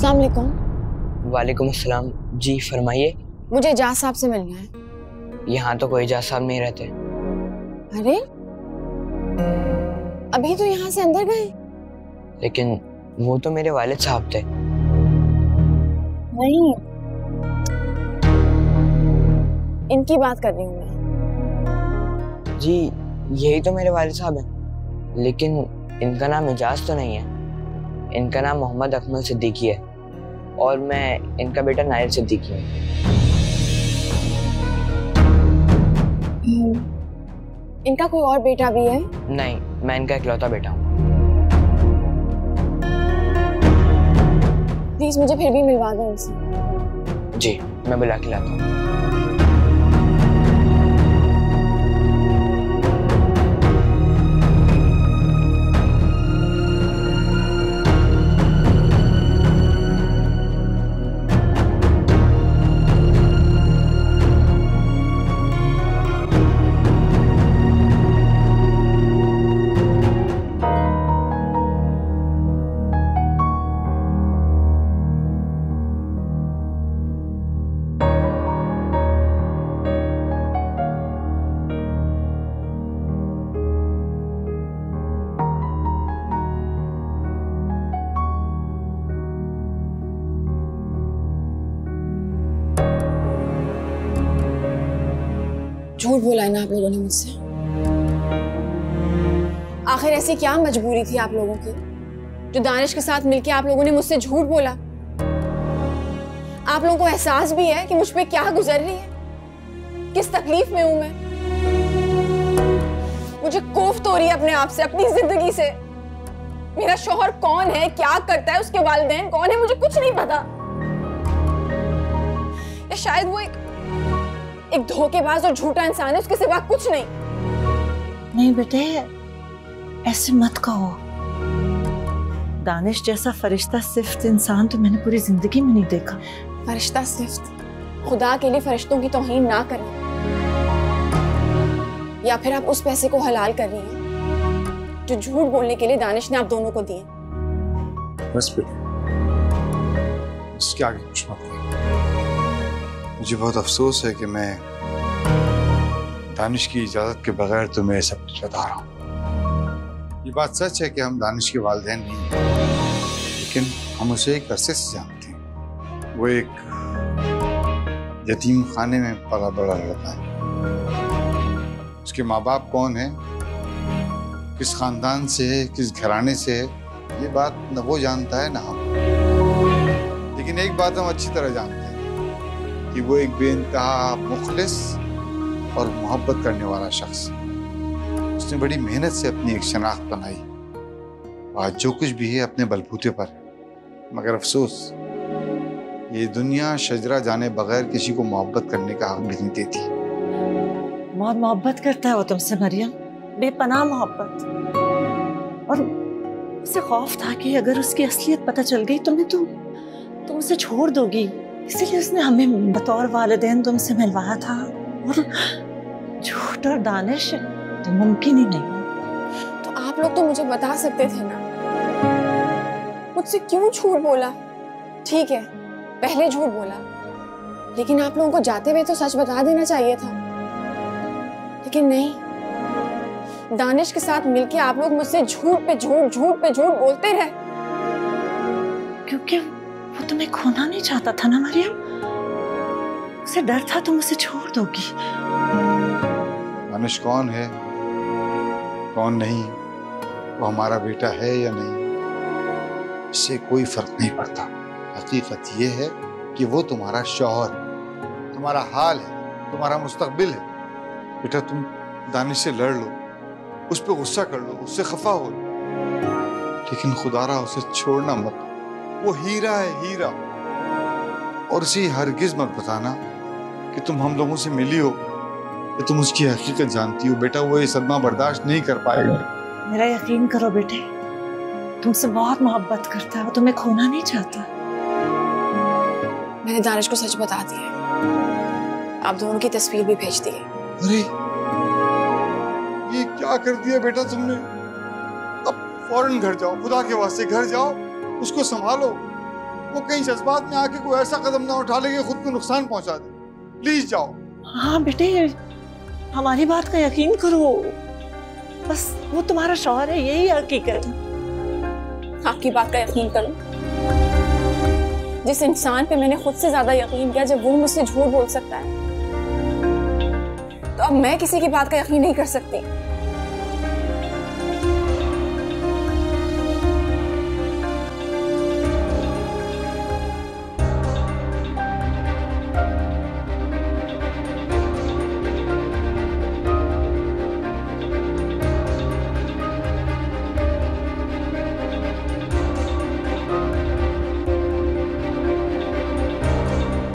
अस्सलाम वालेकुम। वालेकुम अस्सलाम। जी फरमाइए। मुझे एजाज साहब से मिलना है। यहाँ तो कोई एजाज साहब नहीं रहते। अरे अभी तो यहाँ से अंदर गए। लेकिन वो तो मेरे वालिद साहब थे। नहीं, इनकी बात कर रही हूँ मैं। जी यही तो मेरे वालिद साहब हैं, लेकिन इनका नाम एजाज तो नहीं है। इनका नाम मोहम्मद अकमल सिद्दीकी है और मैं इनका बेटा नाइल सिद्दीकी हूँ। इनका कोई और बेटा भी है? नहीं, मैं इनका इकलौता बेटा हूँ। प्लीज मुझे फिर भी मिलवा दो उनसे। जी मैं बुला के लाता हूँ। झूठ बोला है ना आप लोगों ने मुझसे? आखिर ऐसी क्या मजबूरी थी आप लोगों की जो दानिश के साथ मिलकर आप लोगों ने मुझसे झूठ बोला? आप लोगों को एहसास भी है कि मुझ पे क्या गुजर रही है, किस तकलीफ में हूं मैं? मुझे कोफ्त हो रही है अपने आप से, अपनी जिंदगी से। मेरा शौहर कौन है, क्या करता है, उसके वालिदैन कौन है, मुझे कुछ नहीं पता। या शायद वो एक धोखेबाज और झूठा इंसान है, उसके सिवा कुछ नहीं। नहीं बेटे, ऐसे मत कहो। दानिश जैसा फरिश्ता सिफ्त इंसान तो मैंने पूरी जिंदगी में नहीं देखा। फरिश्ता सिफ्त? खुदा के लिए फरिश्तों की तौहीन ना करें। या फिर आप उस पैसे को हलाल कर रही हैं जो झूठ बोलने के लिए दानिश ने आप दोनों को दिए। बस बेटे, इसके आगे कुछ मत करो। मुझे बहुत अफसोस है कि मैं दानिश की इजाजत के बगैर तुम्हें सब कुछ बता रहा हूँ। ये बात सच है कि हम दानिश के वालिदैन नहीं हैं, लेकिन हम उसे एक अरसे से जानते हैं। वो एक यतीम खाने में पला बड़ा लड़का है। उसके माँ बाप कौन है, किस खानदान से है, किस घराने से है, ये बात न वो जानता है न हम। लेकिन एक बात हम अच्छी तरह जानते हैं कि वो एक बेइंतहा मुखलिस और मोहब्बत करने वाला शख्स। उसने बड़ी मेहनत से अपनी एक शनाख्त बनाई। आज जो कुछ भी है अपने बलबूते पर है। मगर अफसोस, ये दुनिया शजरा जाने बगैर किसी को मोहब्बत करने का हक भी नहीं देती। बहुत मोहब्बत करता है वो तुमसे मरियम, बेपनाह मोहब्बत। और उसे खौफ था कि अगर उसकी असलियत पता चल गई तुम उसे छोड़ दोगी, इसीलिए उसने हमें बतौर वालिदैन तुमसे मिलवाया था। और झूठ और दानिश तो मुमकिन ही नहीं। तो आप लोग तो मुझे बता सकते थे ना, मुझसे क्यों झूठ बोला? ठीक है, पहले झूठ बोला, लेकिन आप लोगों को जाते हुए तो सच बता देना चाहिए था। लेकिन नहीं, दानिश के साथ मिलके आप लोग मुझसे झूठ पे झूठ बोलते रहे। क्योंकि वो तुम्हें खोना नहीं चाहता था ना मरियम। उसे डर था तुम उसे छोड़ दोगी। दानिश कौन है कौन नहीं, वो हमारा बेटा है या नहीं, इससे कोई फर्क नहीं पड़ता। हकीकत ये है कि वो तुम्हारा शौहर, तुम्हारा हाल है, तुम्हारा मुस्तकबिल है। बेटा तुम दानिश से लड़ लो, उस पर गुस्सा कर लो, उससे खफा हो लो, लेकिन खुदारा उसे छोड़ना मत। वो हीरा है, हीरा। और उसे हरगिज मत बताना कि तुम हम लोगों से मिली हो, कि तुम उसकी हकीकत जानती हो। बेटा वो ये सदमा बर्दाश्त नहीं कर पाएगा। मेरा यकीन करो बेटे, तुमसे बहुत मोहब्बत करता है, वो तुम्हें खोना नहीं चाहता। मैंने दानिश को सच बता दिया, आप दोनों की तस्वीर भी भेज दी है। अरे ये क्या कर दिया बेटा तुमने? अब फौरन घर जाओ, खुदा के वास्ते घर जाओ, उसको संभालो। वो कहीं जज्बात में आके कोई ऐसा कदम ना उठा ले कि खुद को नुकसान पहुंचा दे। प्लीज जाओ। हाँ बेटे, हमारी बात का यकीन करो, बस वो तुम्हारा शौहर है, यही हकीकत है। आपकी बात का यकीन करूं? जिस इंसान पे मैंने खुद से ज्यादा यकीन किया, जब वो मुझसे झूठ बोल सकता है, तो अब मैं किसी की बात का यकीन नहीं कर सकती।